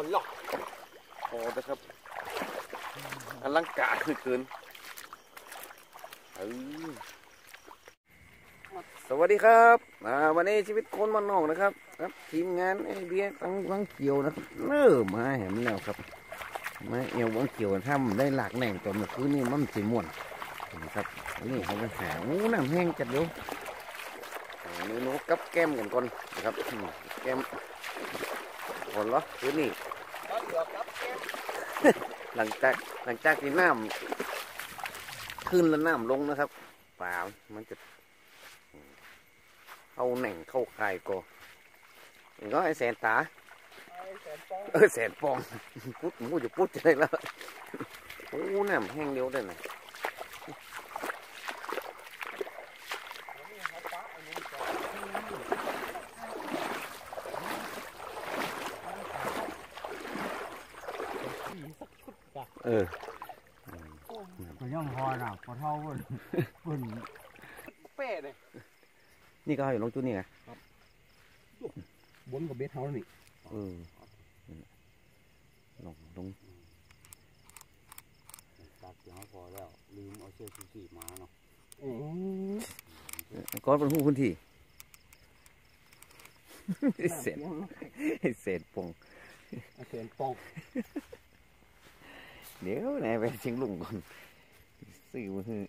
คนหลอกพอนะครับอลังการเกินสวัสดีครับวันนี้ชีวิตคนมันนอกนะครับทีมงานไอเบียตั้งวังเขียวนะครับเริ่มมาแหมแล้วครับมาเอววังเขียวทำได้หลากแหน่งจนเมื่อคืนนี้มันสีม่วนนะครับนี่เขาไปหาน้ำแห้งจัดเดี๋ยวเมนูกับแก้มกันก่อนนะครับแก้มก่อนเหรอคืนนี้หลังจากที่น้ำขึ้นแล้วน้ำลงนะครับป่ามันจะเข้าแหน่งเข้าคายก็ก็ไอแสนตาแสนปองพุดมูจะพุดจะได้แล้วโอ้น้ำแห้งเดียวได้ไหมก็ย่อมพอน่ะพอเท่าปุ่นเป้เลยนี่ก็อยู่ลงจุดนี่ไงบนกับเบสเท่านี่ลงตัดยังพอแล้วลืมเอาเชือกสีมาเนาะก้อนเป็นหูพื้นที่เศษปองเดี๋ยวไหนไปเชียงลุงก่อนซื้อมาฮือ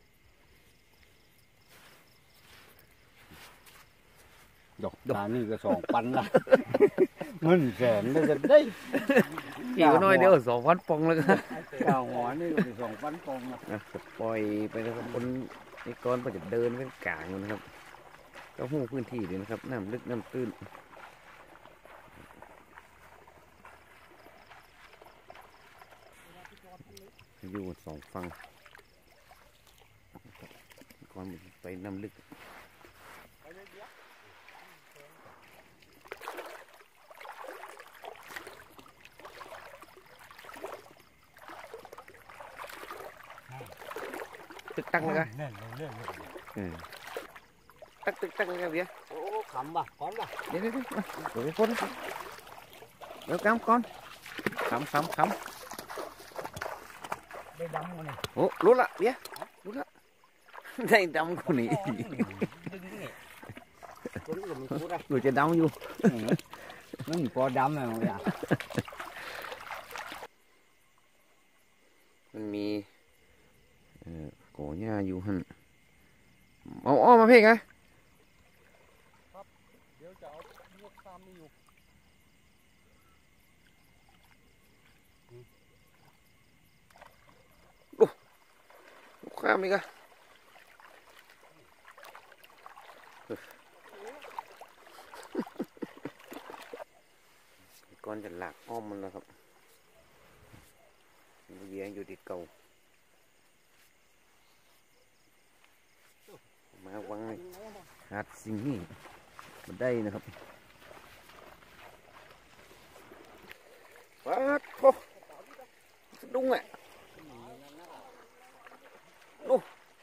ดอกตานี่ก็2,000ละเงินแสนจะได้กี่น้อยเดียว2,000 ปองแล้วก็ข้าวหัวนี่ก็2,000 ปองนะปล่อยไปนะครับบนนี่ก้อนก็จะเดินเป็นกลางนะครับก็หูพื้นที่ดีนะครับน้ำลึกน้ำตื้นอยู่2 ฝั่งก่อนไปน้ำลึกตึกตั้งเลยกันตึกตั้งเลยกันเบียโอ้ขำป่ะก้อนป่ะเดี๋ยวคนเดี๋ยวกำก้อนขำได้ดำเลยโอ้รู้ละเบียรู้ละได้ดำคนนี้กูจะดำอยู่มันพอดำเลยมั้งเนี่ยมันมีโกหญ้าอยู่หันเอามาเพ่งไงครับเดี๋ยวจะเอาลูกข้ามนี่อยู่ลูกข้ามนี่ก็ก่อนจะหลักอ้อมมันแล้วครับเยี่ยงอยู่ที่เก่ามาวังหาดสิ่งนี้มันได้นะครับว้าโถสะดุ้งอ่ะดู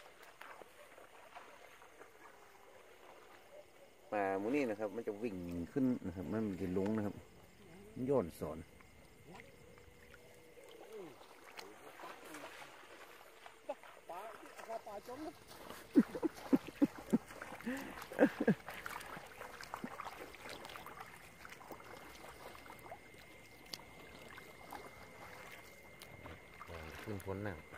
ป่าหมูนี่นะครับมันจะวิ่งขึ้นนะครับมันจะลงนะครับย้อนสอนขึ้นพ้นน้ำ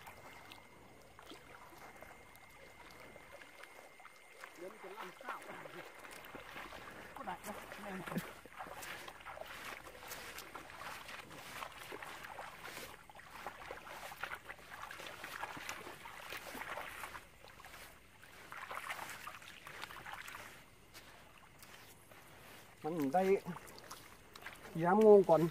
มันได้ย้ำงงก่อน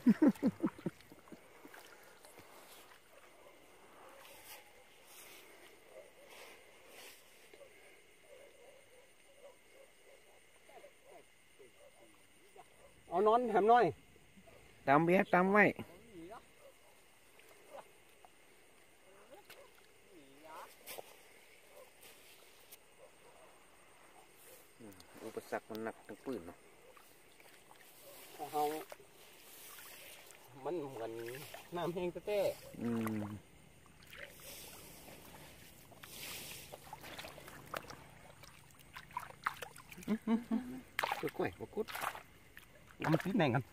เอานอนแถมน้อยตามเบี้ยตามไว้อุปสรรคมันหนักทั้งปืนเนาะเอากันน้ำแห้งเต้กล้วยกุดเอามาติดแหน่งกัน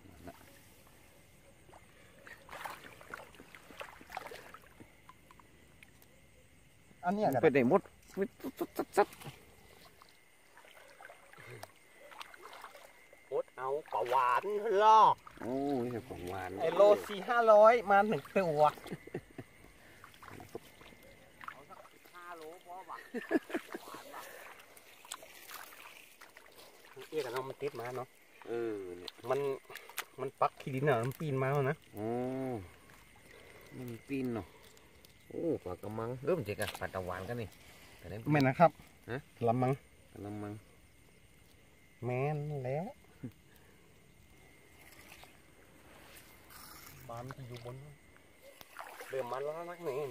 อันนี้กันไปได้หมดซัดโคตรเอาปลาหวานล่อโอ้ยของหวานไอโล400-500มา1ตัวเอาสัก5 โลพอป่ะกันเอามันติดมาเนาะเนี่ยมันปักขี้ดินอ่ะมันปีนมาแล้วนะโอ้มันปีนเนาะโอ้ปลากระมังเริ่มเจ๊กอะปลาตะวันกันนี่แม่นะครับละมังแม่นแล้วปลามันอยู่บนเริ่มมันแล้วนักนี่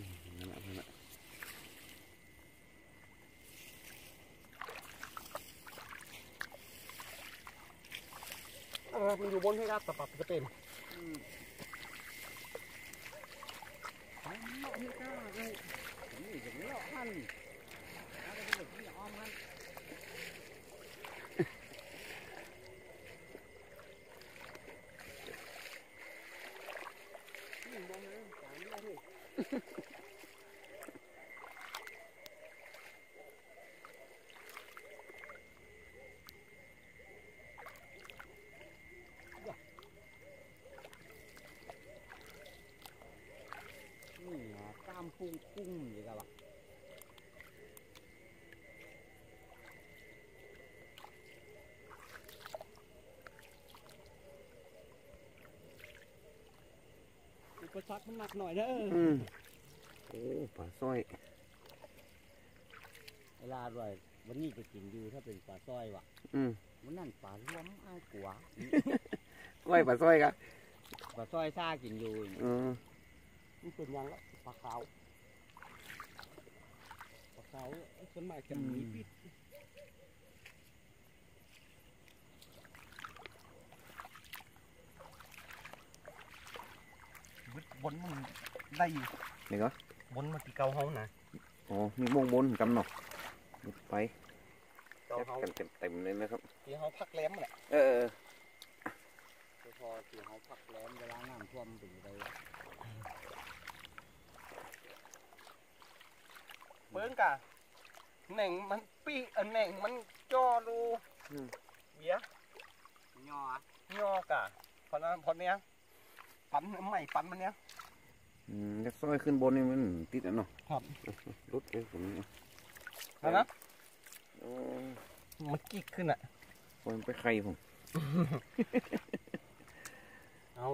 มันอยู่บนให้ครับปรับจะเป็นตามกุ้งอย่างเงี้ยว่ะอุปสรรคมันหนักหน่อยเด้อโอ้ปลาสร้อยเวลาด้วยวันนี้จะกินอยู่ถ้าเป็นปลาสร้อยว่ะมันนั่นปลาล้มอ้าวกัวสร้อยปลาสร้อยครับปลาสร้อยซ่ากินอยู่มันเป็นยังแล้วปลาขาวส่วนมากจะมีพิษบนมันได้อยู่นี่ก็บนมันตีเกาเฮานะอ๋อมีวงบนกำหนดไปกันเต็มเลยนะครับที่เฮาพักแรมแหละพอที่เฮาพักแรมเวลาน้ำท่วมถึงไปเบิ้งกะแหน่งมันปีแหน่งมันจ่อรูเบี้ยย่อกะพอเนี้ยปั้นใหม่ปั้นมันเนี้ยจะซอยขึ้นบนนี่มันติดอ่ะเนาะครับรุดเลยผมนะมันกิ๊กขึ้นอ่ะมันไปไข่ผมเอา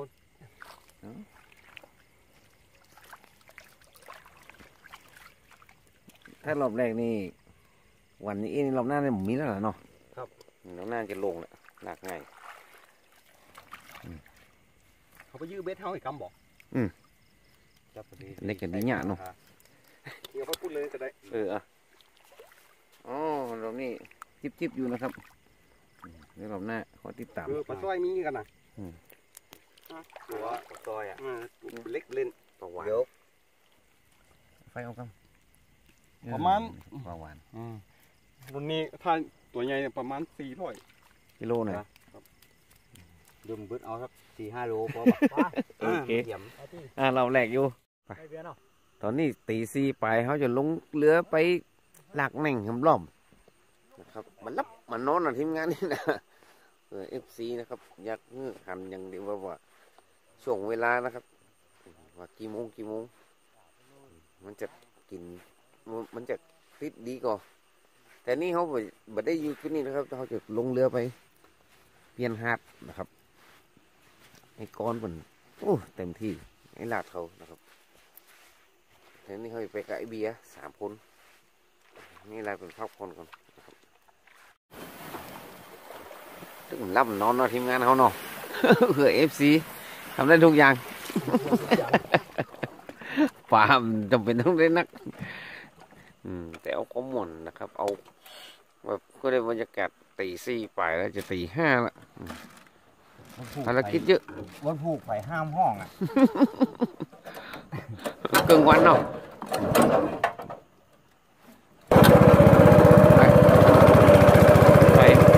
ถ้ารอบแรกนี่วันนี้รอบหน้าเนี่ยผมมีแล้วเนาะครับรอบหน้าจะลงแหละหนักง่ายเขาไปยื้อเบ็ดเท้าอีกคำบอกเล็กกันดีหยาเนาะเดี๋ยวเขาพูดเลยก็ได้อ๋อเรานี่จิบอยู่นะครับเดี๋ยวรอบหน้าขอติดตามปลาสร้อยมีกันนะตัวปลาสร้อยอ่ะเล็กเล่นปลาหวานเดี๋ยวไฟเอาครับประมาณปลาหวานวันนี้ถ้าตัวใหญ่ประมาณ400 กิโลหน่อยดื่มบึ้ดเอาครับ4-5 โลพอโอเคเราแหลกอยู่ตอนนี้ตี4ไปเขาจะลงเรือไปหลักแหน่งคำล้อมนะครับมันรับมันนอนอ่ะทีมงานนี่นะFC นะครับอยากเงือกหันอย่างเดียวว่าช่วงเวลานะครับว่ากี่โมงมันจะกินมันจะติดดีกว่าแต่นี่เขาบ่ได้อยู่ที่นี่นะครับเขาจะลงเรือไปเปลี่ยนหาดนะครับไอ้ก้อนมันโอ้เต็มที่ไอ้ลาดเขานะครับแต่นี่เขาไปกับไอ้เบียร์3 คนนี่อะไรเป็นพักผ่อนก่อนนะครับตึ้งล่ำนอนเนาะทีมงานเขาเนาะเผื่อ FC ทำได้ทุกอย่างฟาร์มจำเป็นต้องได้นักแต่เอาข้อมูลนะครับเอาแบบก็ได้บรรยากาศตี 4ไปแล้วจะตี 5ละภารกิจเยอะวันผูกไฟห้ามห้องอ่ะเกินวันเนาะไป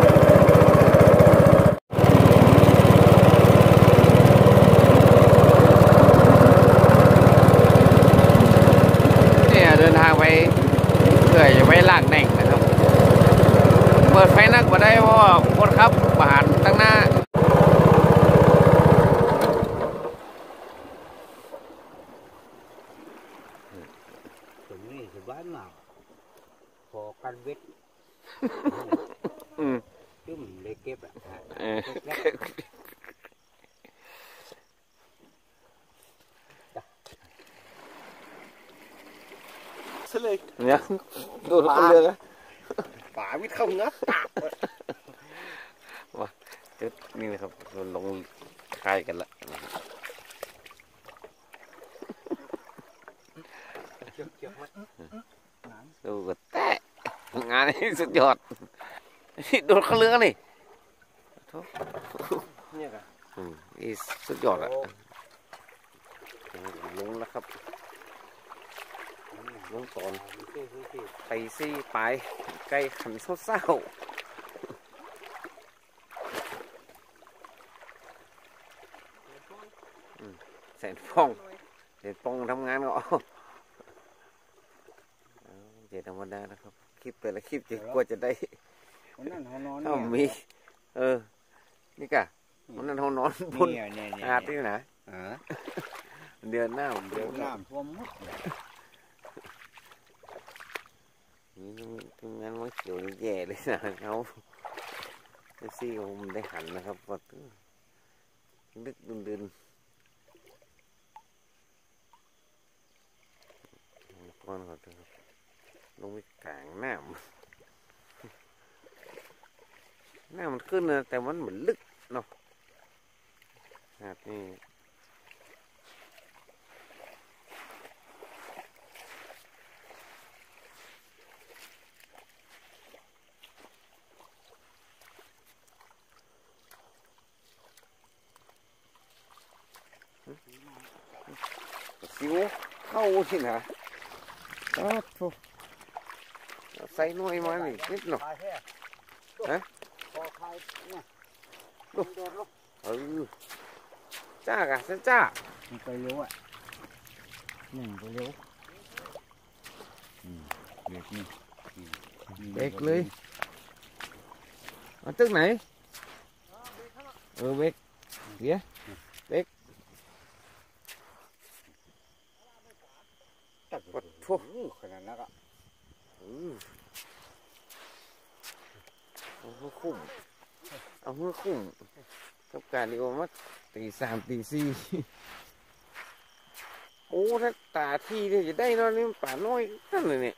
เนี่ยเดินทางไปเพื่อจะไปลากแหน่งนะครับเปิดไฟนักมาได้เพราะว่าคนขับผ่านตั้งหน้าตรงนี้สบายมากพอกันเวทจุ่มเลยเก็บอ่ะเฉลยเนี่ยโดนคนเรือนะป่าวิทย์เข้าเนื้อตากจุดนี่นะครับลงคายกันละเกี่ยวมันดูก็แตะงานนี้สุดยอดนี่โดนเขาเรือนี่เนี่ยกันนี่สุดยอดอะลงแล้วครับลงตอนไปซี่ไปใกล้ขันเศร้าแสนฟองทำงานก็เจ็ดธรรมดานะครับคลิปแต่ละคลิปจะกลัวจะได้วันนั้นเขานอนถ้ามีนี่กะวันนั้นเขานอนบนหาดนี่นะเดือนหน้าเดือนหน้าน้ำท่วมหมดนี่ทำงานมันเขียวแย่เลยนะเขาซี่ผมได้หันนะครับว่าดึกดื่นก้อนเขาครับลงไปกลางน้ำมันขึ้นนะแต่มันเหมือนลึกเนาะหาดนี่สิวเข้าสินะใส่หน่วยมาหนิดหน่อยฮะจ้ากะจ้ามันไปเร็วอ่ะหนึ่งไปเร็วเบรกนี่เบรกเลยเอาตึกไหนเบรกเดี๋ยวเบรกตัดกดพวกขนาดนั้นอ่ะเอามือคุ้มกับการดีกว่ามัดตี 3 ตี 4โอ้ถ้าตาทีเนี่ยจะได้นอนนี่ป่าน้อยนั่นเลยเนี่ย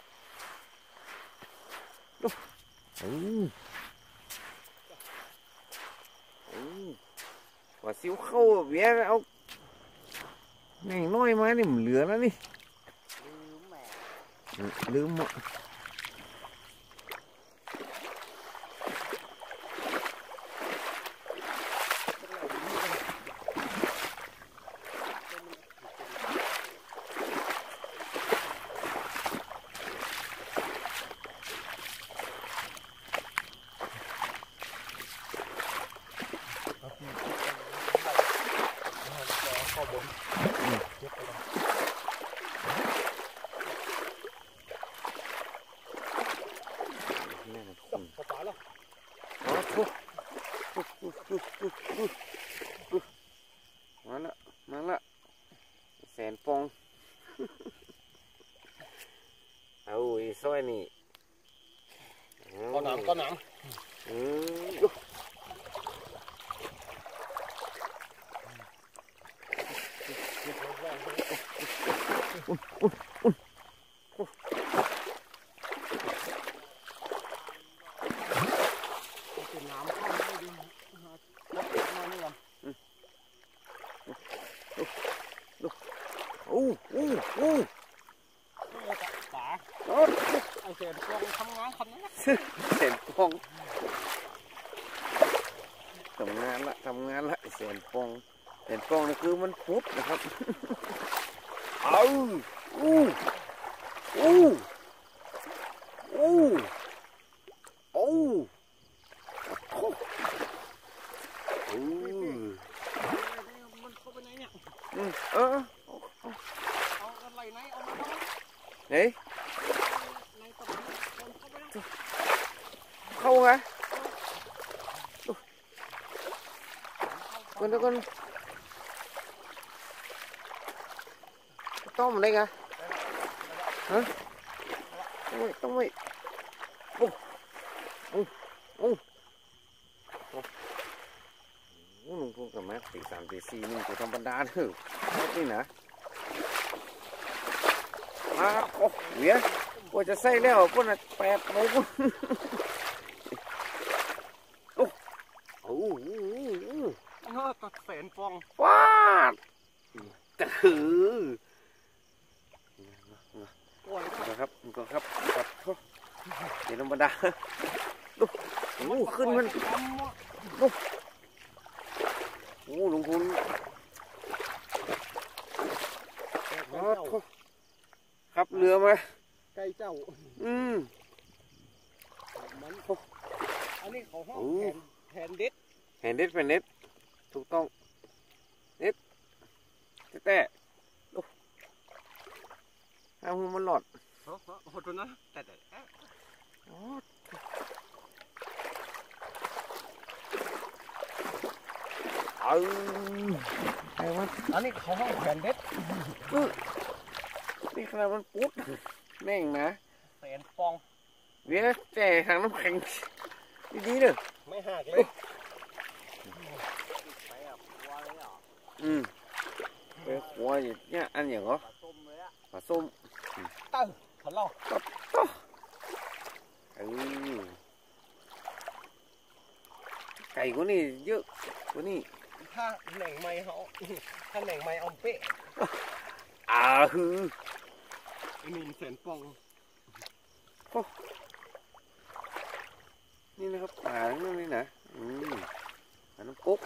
ว่าซิวเข้าเบี้ยเอาแม่งน้อยมานี่มันเหลือแล้วนี่ลืมอ่ะมาละแสนปองเอาไอ้ซอยนี่ก้อนน้ำไอเสียนฟองทำงานคนนี้เส้นปองทำงานละแสนปองนี่คือมันพุดนะครับเอาอู้อู้อู้อู้มันเข้าไปไหนเนี่ยเอาอะไรไหนเอามาเฮ้ยในตะวันเข้าไปนะเข้าไงก่อนต้มอะไรกันฮะต้องไม่โอ้ลุงพูดกับแม่ตี 3 ตี 4นี่กูธรรมดาเถอะนี่นะโอ้เวียกูจะใส่แล้วพวกน่ะ8 โมงโอ้ตัดแสนฟองว้าตื่นครับเดี๋ยวธรรมดาดูขึ้นมันดูลุงคุณครับเรือมาไก่เจ้ามันอันนี้เขาห้องแผนเด็ดแผ่นเน็ตถูกต้องเน็ตแต่ดูเอามันหลอดหดตัวนะแต่ไอ้มันอันนี้เขาห้องแผนเด็ดนี่ขนาดมันปุ๊ดแม่งนะแสนฟองเวียแจ่ทางน้ำแข็งดีๆเด้อไม่หักเลยไปหัวอย่างเนี้ยอันอย่างเหรอปลาส้มตั้งขอเล่าไก่กูนี่เยอะกูนี่ถ้าแหน่งไม้เขาถ้าแหน่งไม้เอาเป๊ะนี่แสนฟองนี่นะครับป่านั่นนี่นะป่าน้ำปุ๊ก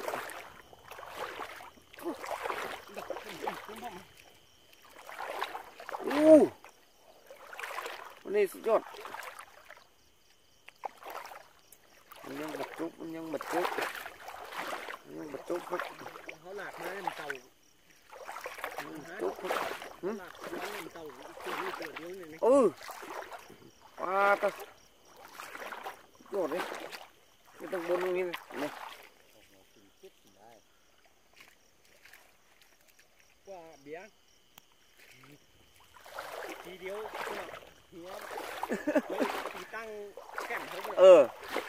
วันนี้สุดยอดมันยังบัดจุกครับเขาหนักนะมันเต่าจุกครับหนักนะมันเต่าตัวเดียวเลยปลาตะยอดเลยไม่ต้องบนตรงนี้เลยนะว่าเบียร์ทีเดียวหัวตีตั้งแก้มเขาเลย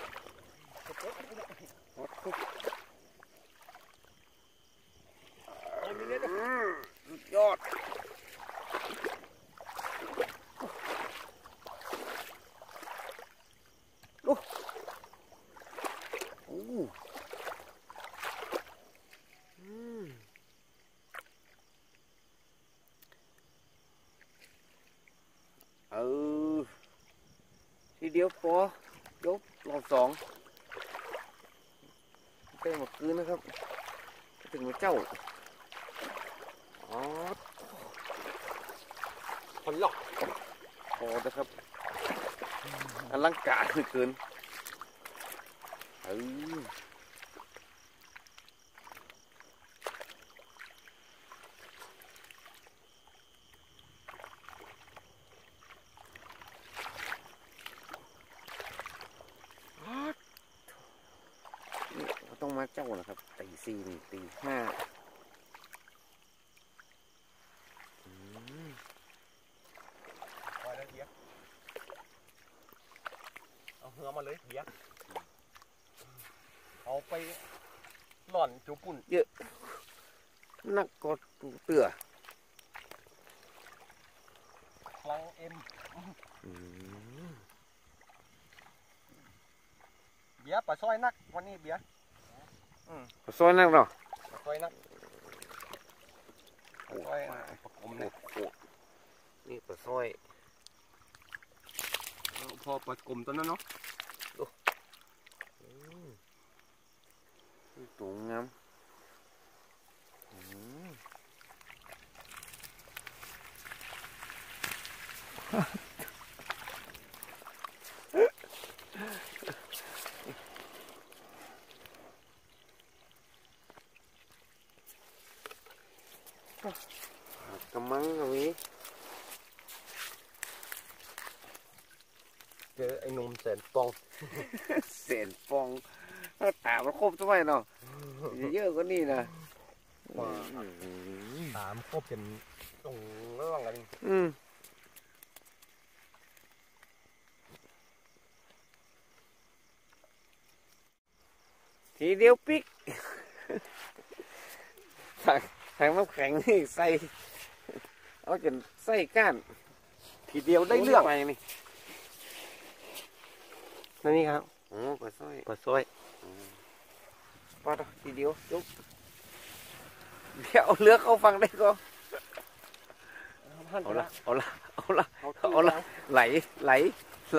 สุดยอดทีเดียวพอยกรอบ2เต้นหมดคืนนะครับถึงมาเจ้าคนหลอกพอนะครับอลังการเกินต้องมาเจ้านะครับตี 4 ตี 5 เอาเหือมาเลยเบียร์เอาไปหล่อนจูปุ่นเยอะนักกอดเตือพลังเอ็มเบียร์ปลาซอยนักวันนี้เบียร์ปลาซอยนักเนาะปลาซอยนักปลาซอยประกมเนี่ยนี่ปลาซอยพอปลากลมตัวนั้นเนาะตัวงามกำมังก็มีเจอไอ้หนุ่มแสนปองเศษฟองถ้าตามันครบทำไมเนาะเยอะกว่านี่นะถามครบเป็นตรงเรื่องกันทีเดียวปิ๊กทางน้ำแข็งนี่ใส่เอาจนใส่ก้านทีเดียวได้เรื่องไปนี่นี่ครับโอ้ปลาสร้อยปลาสร้อยปลาทีเดียวจุ๊บเดี๋ยวเอาเลือกเข้าฟังได้ก็เอาละเอาละเอาละเอาละไหลไหลไหล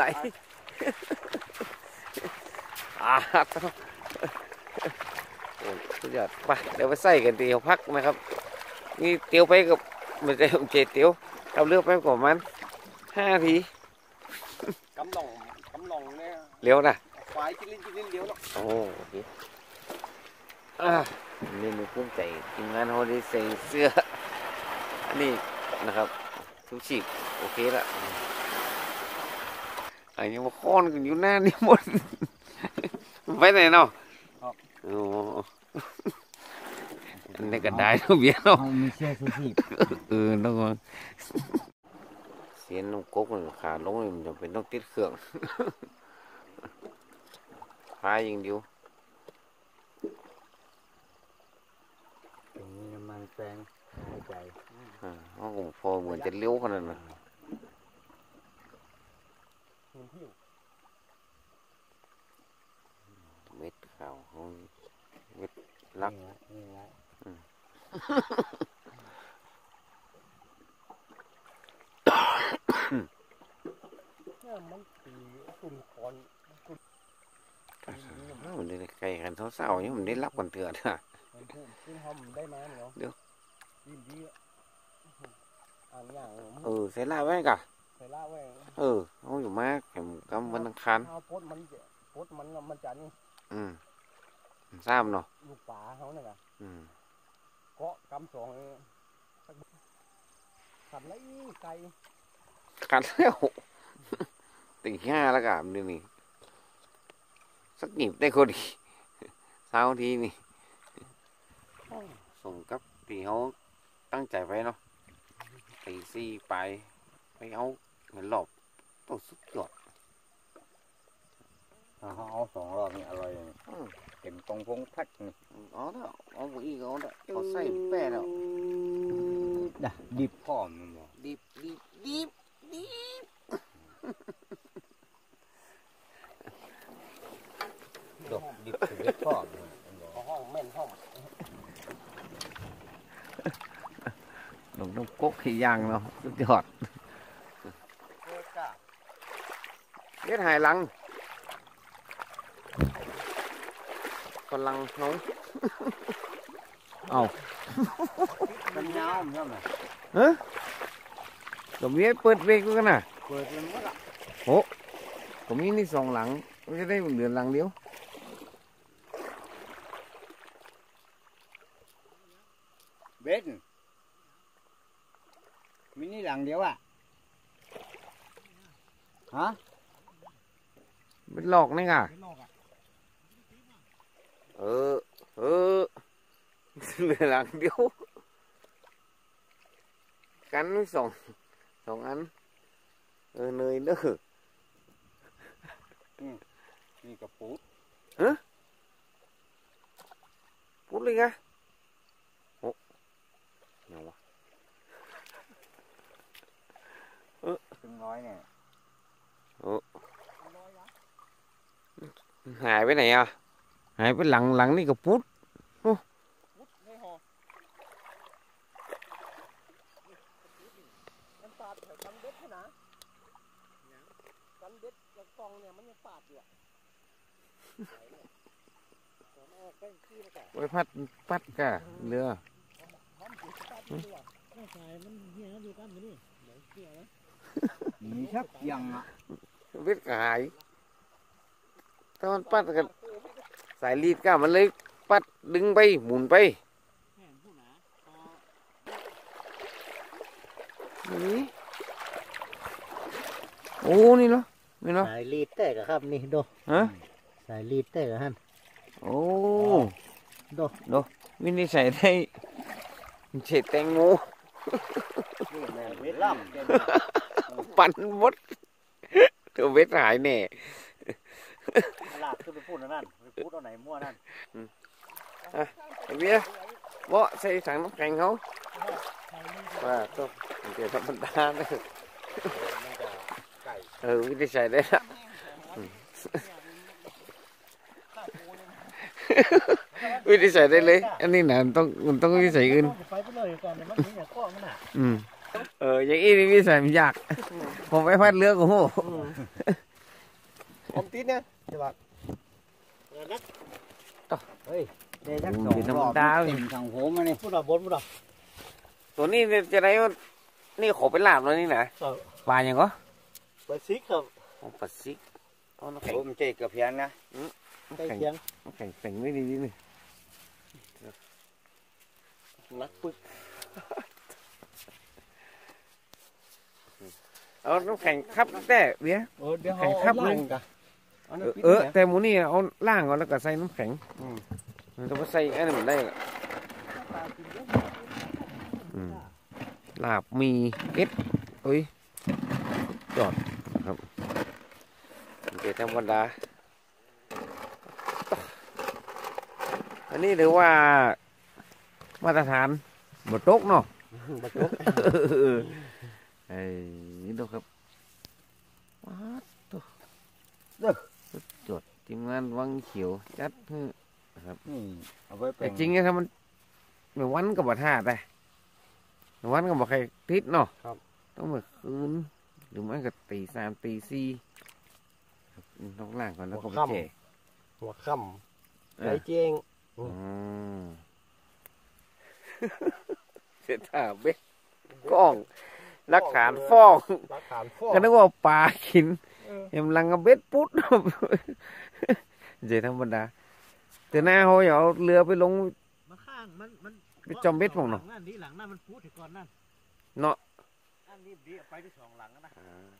โอ้สุดยอดไปเดี๋ยวไปใส่กันเตียวพักนะครับนี่เตียวไปกับไม่ใช่ผมเจเตียวเอาเลือกไปประมาณ5 ทีกำลองเนี่ยเร็วนะควายจิ้นลิ้นเดียวเนาะโอ้โอเคนี่มีภูมิใจทีมงานเขาได้ใส่เสื้ออันนี้นะครับทุกชีพโอเคละอันนี้มาค้อนกันอยู่หน้านี่หมดไปไหนเนาะโอ้อันนี้ก็ได้ทุกอย่างเนาะมีเสื้อชูชีพต้องเสียนลงก๊กมันขาลงเลยมันจะเป็นต้องติดเครื่องพายอย่างเดียวอย่างนี้น้ำมันแปลงหายใจห้องพอเหมือนจะเลี้ยวขนาดนั้นเม็ดขาวห้องเม็ดลักนี่ไงมันตีตุ่มคอนมันได้ไกลกันเศร้าๆนี่มันได้รับกันเถื่อนนะมันพูดขึ้นห้องได้มาเนาะเดี๋ยวดีอ่านอย่างใส่ลาไว้กะใส่ล่าไว้เขาอยู่มากแข่งกำวันอังคารเอาพดมันจะนี่ทราบเนาะลูกป่าเขาเนี่ยเกาะกำสองขัดไล่ไก่กันแล้ว ตี 5แล้วกันนี่สักหยิบได้คนดีเช้าทีนี่ส่งกับตีเขาตั้งใจไว้เนาะตี4ไปเอาเหมือนหลบตัวสุดยอดถ้าเขาเอา2 รอบนี่อร่อยเลยเต็มกองพงพัดนี่เอาแล้วเอาไปอีกเอาแล้วเขาใส่แป้แล้วนะดิบพร้อมมันบอกดิบดอกดิบสุดพร้อมมันบอกห้องแม่นห้องหลงต้องก๊กขี้ยางเนาะสุดยอดเลิกกะเล็ดหายหลังกำลังน้อง เอามันยาวมันใช่ไหมตรงนี้เปิดเบรกกันนะเปิดมันหมดละตรงนี้นี่2 หลังไม่จะได้เหลือหลังเดียวเบสมินี่หลังเดียวอ่ะฮะเป็นหลอกนี่ไงไม่นอกอ่ะเออเหลือหลังเดียวกันสองอันเนยเด้อนี่กระปุกพูดเลยไงโอ้เงาวะถึงน้อยเนี่ยหายไปไหนอ่ะหายไปหลังนี่ก็พุดไม่ห่อมันปาดแถวกันเด็ดขนาดกันเด็ดกับกองเนี่ยมันยังปาดอยู่อ่ะไว้พัดปัดกะเรือมีชักยังอ่ะเวทกหายถ้ามันปัดกันสายรีดก้ามันเลยปัดดึงไปหมุนไปนี่โอ้นี่เนาะนี่เนาะสายลีดแต่กะครับนี่ดูฮะสายลีดแต่กะฮันโอ้ดูดูวินิจฉัยได้เฉดแตงโมเวทล่ปั่นหมดเธอเวทหายแน่ำลาบขึ้นไปพูดนั่นไปพูดเอาไหนมั่วนั่นไอ้เบี้ยเบาะใส่ถังน้ำแข็งเขาว่าต้องเดี๋ยวธรรมดาเลยวินิจฉัยได้ละวินิจฉัยได้เลย อันนี้นะมันต้องวินิจฉัยอื่นไปเลยก่อนเดี๋ยวมันมีอย่างข้อมันอ่ะอย่างนี้วินิจฉัยมันยากผมไม่พัดเรือกูโหผมติดเนี่ยใช่ปะเฮ้ยเดี๋ยวจักมันสองเป็นธรรรมอบดาเต็มทางหัวมาเนี่ยพูดเอาบนพูดเอาตัวนี้จะได้ว่านี่ขอเป็นลาบแล้วนี่นะปลาอย่างก็ไปซิกครับปลาซิกเอาน้ำแข็งผมเจ๊กับเพียงนะใกล้เคียงน้ำแข็งไม่ดีนี่นักปึกเอาน้ำแข็งคับแต่เบี้ยเดี๋ยวแข็งครับล่างกันเอาน้ำปิดแต่หมูนี่เอาล่างก่อนแล้วก็ใส่น้ำแข็งแต่ว่าใส่อันนี้มันได้ลาบมีเอ็ดเอ้ยจอดครับเดี๋ยวธรรมดาอันนี้ถือว่ามาตรฐานบดตกเนาะบักจกไอ้นี่ดูครับว้าตัวสุดยอดทีมงานวังเขียวจัดให้นะครับนี่เอาไว้เป็แต่นจริงๆถ้ามันไม่วันกับบ่ท่าได้ไม่วันกับบ่ใครทิศเนาะต้องมาคืนหรือไม่ก็ตีสามตีสี่ครับต้องล่างก่อนแล้วก็ไปเจหัวค่ำไหลเจงเสียท่าเบ็ดกล้องรักฐานฟ้องหลักฐานฟ้องก็นึกว่าปลากินเอ็มลังกับเบ็ดปุ๊ด เจธรรมดาแต่หน้าเขาอย่าเอาเรือไปลงมันข้างมันไปจอมเบ็ดผมเนาะหลังนั่นดีหลังนั่นมันพูดถึงก่อนนั่นเนาะอันนี้ดีไปที่สองหลังนะ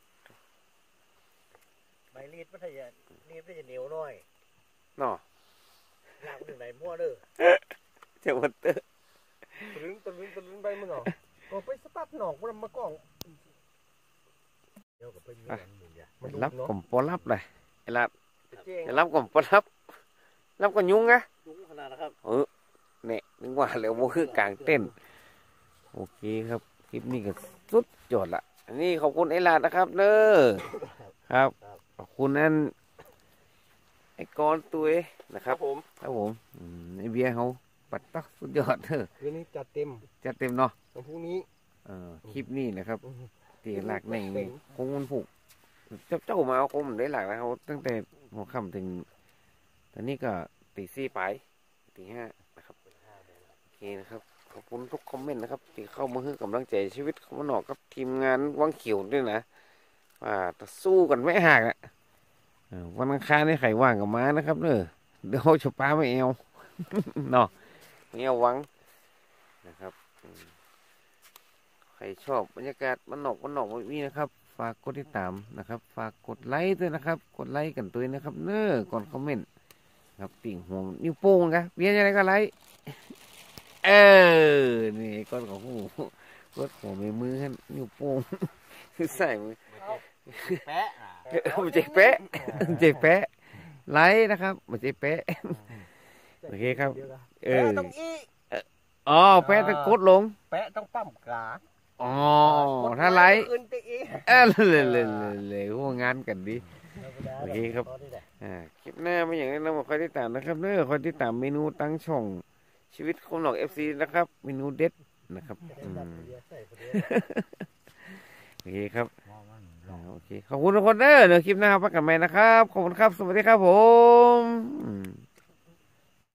ใบลีดมันจะลีดมันจะเหนียวหน่อยเนาะหลังถึงไหนมั่วเด้อเจ้าวันเตอร์ตะลึงไปมึงเหรอก็ไปสตาร์ทหนอกมันมากล้องเดี๋ยวก็ไปมีอันหนึ่งอย่างมันรับเนาะกลมปอรับเลยไอ้ลับเจงไอ้รับกลมปอรับก็ยุ่งนะจุ้งขนาดนะครับเนี่ยนึกว่าแล้วโมคือกลางเต้นโอเคครับคลิปนี้ก็สุดยอดละอันนี้ขอบคุณไอ้ลาดนะครับเด้อครับขอบคุณนั่นไอ้กอนตัวนะครับครับผมไอ้เบียร์เขาปัดตักสุดยอดเด้อวันนี้จัดเต็มจัดเต็มเนาะวันพรุ่งนี้คลิปนี้นะครับตีหลักแหน่งนี่คงมันผูกเจ้ามาเอาคงมันได้หลักแล้วเขาตั้งแต่หัวค่ำถึงตอนนี้ก็ตีสี่ไปตีห้านะครับโอเคนะครับขอบคุณทุกคอมเมนต์นะครับที่เข้ามาให้กำลังใจชีวิตเขามาหนอกกับทีมงานวังเขียวด้วยนะว่าจะสู้กันไม่ห่างอ่ะวันอังคารนี่ไข่ว่างกับม้านะครับเนอะเดี๋ยวจะป้าไม่เอา เนาะไม่เอาวังนะครับใครชอบบรรยากาศมันนอกแบบนี้นะครับฝากกดติดตามนะครับฝากกดไลค์ด้วยนะครับกดไลค์กันตัวนะครับเนอะก่อนคอมเมนต์ครับติ่งหัวนิ้วโป้งครับเวียนยังไงก็ไลค์นี่ก้อนของหูกดหัวมือให้นิ้วโป้ง ใส่มือแปะมันเจ๊แปะเจ๊แปะไลค์นะครับมันเจ๊แปะโอเคครับแปะต้องอีอ๋อแปะตะกดลงแปะต้องปั๊มกาอ๋อถ้าไลค์ขึ้นตีอีเลยพวกงานกันดีโอเคครับคลิปหน้าไม่อย่างนั้นเราคอยติดตามนะครับเนอะคอยติดตามเมนูตั้งช่องชีวิตคนหลอก FC นะครับเมนูเด็ดนะครับโอเคครับโอเคขอบคุณทุกคนเด้อเดี๋ยวคลิปหน้าพักกันใหม่นะครับขอบคุณครับสวัสดีครับผม